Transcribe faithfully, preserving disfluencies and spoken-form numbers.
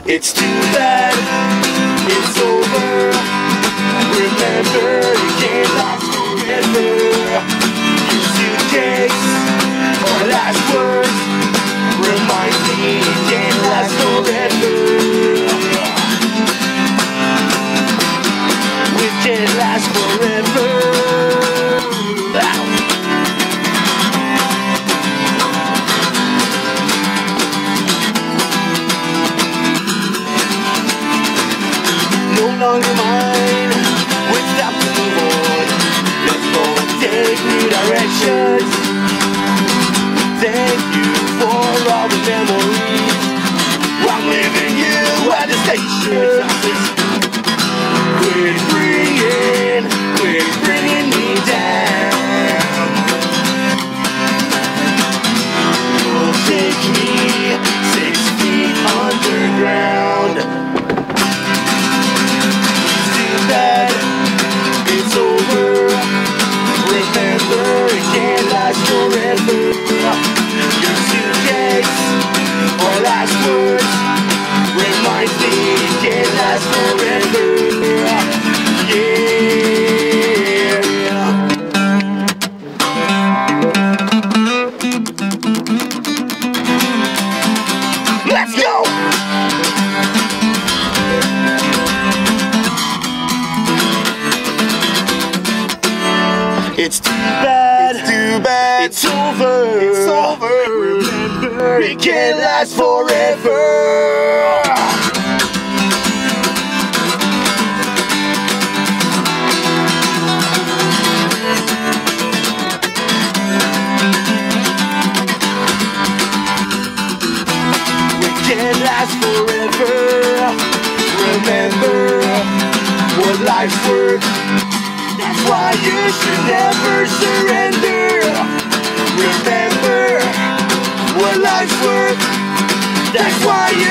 It's too bad it's over. Remember, it can't last forever. Your suitcase or last words reminds me it can't last forever. It can't last forever. No longer mine, without the move on. Let's go and take new directions. Thank you for all the memories. I'm leaving you at the station. Quit bringing, quit bringing me down. You'll take me six feet underground. Bad, it's over. Remember, it can't last forever. Your suitcase or last words reminds me it can't last forever. Yeah. Let's go. It's too bad, it's too bad, it's over, it's over. Remember, it can't last forever. It can't last forever. Remember what life's worth. That's why you should never surrender. Remember what life's worth. That's why you